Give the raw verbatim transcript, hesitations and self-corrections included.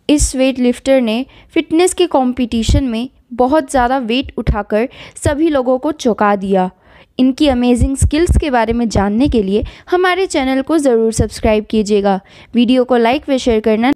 इस weight lifter ने fitness के कंपटीशन में बहुत ज़्यादा वेट उठाकर सभी लोगों को चौंका दिया। इनकी अमेजिंग स्किल्स के बारे में जानने के लिए हमारे चैनल को ज़रूर सब्सक्राइब कीजिएगा। वीडियो को लाइक व शेयर करना